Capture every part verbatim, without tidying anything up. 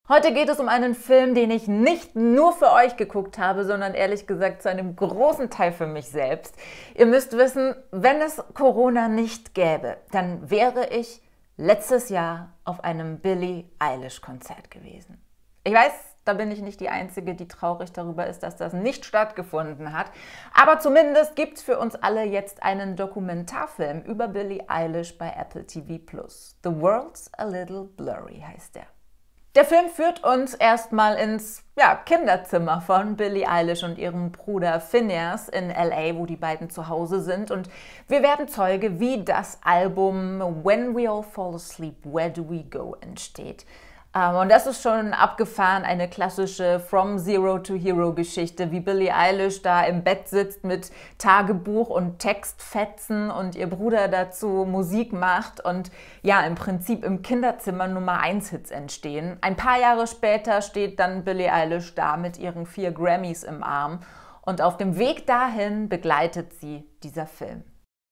Heute geht es um einen Film, den ich nicht nur für euch geguckt habe, sondern ehrlich gesagt zu einem großen Teil für mich selbst. Ihr müsst wissen, wenn es Corona nicht gäbe, dann wäre ich letztes Jahr auf einem Billie Eilish-Konzert gewesen. Ich weiß, da bin ich nicht die Einzige, die traurig darüber ist, dass das nicht stattgefunden hat. Aber zumindest gibt es für uns alle jetzt einen Dokumentarfilm über Billie Eilish bei Apple T V plus. The World's a Little Blurry heißt der. Der Film führt uns erstmal ins ja, Kinderzimmer von Billie Eilish und ihrem Bruder Finneas in L A, wo die beiden zu Hause sind. Und wir werden Zeuge, wie das Album When We All Fall Asleep, Where Do We Go entsteht. Um, und das ist schon abgefahren, eine klassische From Zero to Hero Geschichte, wie Billie Eilish da im Bett sitzt mit Tagebuch und Textfetzen und ihr Bruder dazu Musik macht und ja, im Prinzip im Kinderzimmer Nummer eins Hits entstehen. Ein paar Jahre später steht dann Billie Eilish da mit ihren vier Grammys im Arm und auf dem Weg dahin begleitet sie dieser Film.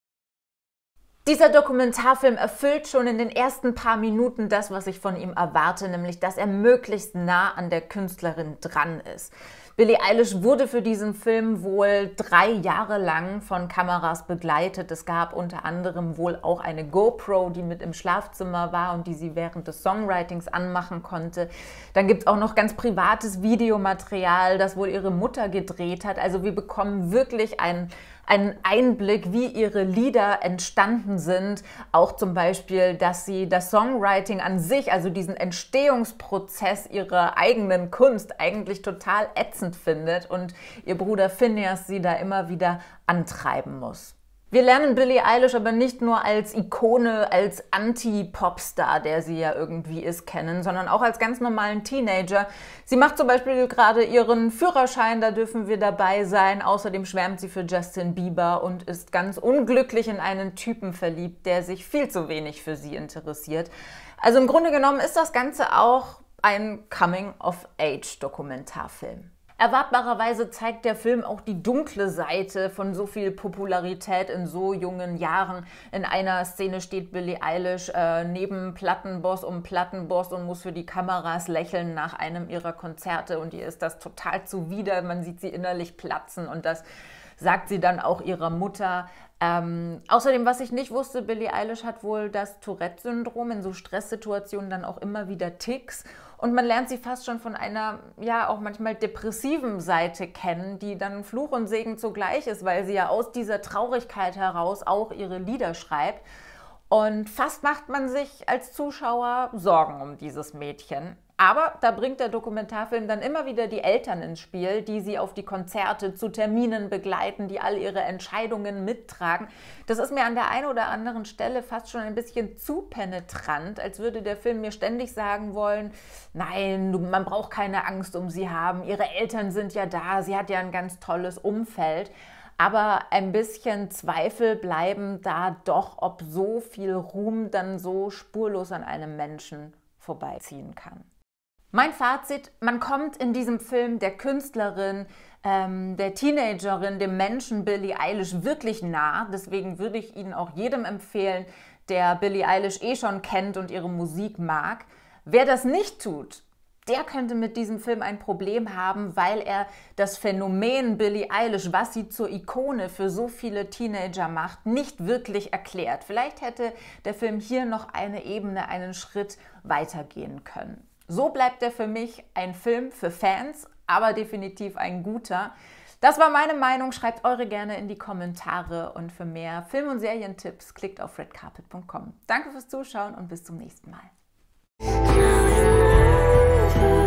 Dieser Dokumentarfilm erfüllt schon in den ersten paar Minuten das, was ich von ihm erwarte, nämlich, dass er möglichst nah an der Künstlerin dran ist. Billie Eilish wurde für diesen Film wohl drei Jahre lang von Kameras begleitet. Es gab unter anderem wohl auch eine GoPro, die mit im Schlafzimmer war und die sie während des Songwritings anmachen konnte. Dann gibt es auch noch ganz privates Videomaterial, das wohl ihre Mutter gedreht hat. Also wir bekommen wirklich einen einen Einblick, wie ihre Lieder entstanden sind. Auch zum Beispiel, dass sie das Songwriting an sich, also diesen Entstehungsprozess ihrer eigenen Kunst eigentlich total ätzend findet und ihr Bruder Finneas sie da immer wieder antreiben muss. Wir lernen Billie Eilish aber nicht nur als Ikone, als Anti-Popstar, der sie ja irgendwie ist, kennen, sondern auch als ganz normalen Teenager. Sie macht zum Beispiel gerade ihren Führerschein, da dürfen wir dabei sein. Außerdem schwärmt sie für Justin Bieber und ist ganz unglücklich in einen Typen verliebt, der sich viel zu wenig für sie interessiert. Also im Grunde genommen ist das Ganze auch ein Coming-of-Age-Dokumentarfilm. Erwartbarerweise zeigt der Film auch die dunkle Seite von so viel Popularität in so jungen Jahren. In einer Szene steht Billie Eilish äh, neben Plattenboss um Plattenboss und muss für die Kameras lächeln nach einem ihrer Konzerte und ihr ist das total zuwider. Man sieht sie innerlich platzen und das sagt sie dann auch ihrer Mutter. Ähm, außerdem, was ich nicht wusste, Billie Eilish hat wohl das Tourette-Syndrom, in so Stresssituationen dann auch immer wieder Tics. Und man lernt sie fast schon von einer, ja, auch manchmal depressiven Seite kennen, die dann Fluch und Segen zugleich ist, weil sie ja aus dieser Traurigkeit heraus auch ihre Lieder schreibt. Und fast macht man sich als Zuschauer Sorgen um dieses Mädchen. Aber da bringt der Dokumentarfilm dann immer wieder die Eltern ins Spiel, die sie auf die Konzerte zu Terminen begleiten, die all ihre Entscheidungen mittragen. Das ist mir an der einen oder anderen Stelle fast schon ein bisschen zu penetrant, als würde der Film mir ständig sagen wollen, nein, man braucht keine Angst um sie haben, ihre Eltern sind ja da, sie hat ja ein ganz tolles Umfeld. Aber ein bisschen Zweifel bleiben da doch, ob so viel Ruhm dann so spurlos an einem Menschen vorbeiziehen kann. Mein Fazit: Man kommt in diesem Film der Künstlerin, ähm, der Teenagerin, dem Menschen Billie Eilish wirklich nah. Deswegen würde ich Ihnen auch jedem empfehlen, der Billie Eilish eh schon kennt und ihre Musik mag. Wer das nicht tut, der könnte mit diesem Film ein Problem haben, weil er das Phänomen Billie Eilish, was sie zur Ikone für so viele Teenager macht, nicht wirklich erklärt. Vielleicht hätte der Film hier noch eine Ebene, einen Schritt weitergehen können. So bleibt er für mich ein Film für Fans, aber definitiv ein guter. Das war meine Meinung. Schreibt eure gerne in die Kommentare und für mehr Film- und Serientipps klickt auf red carpet punkt com. Danke fürs Zuschauen und bis zum nächsten Mal.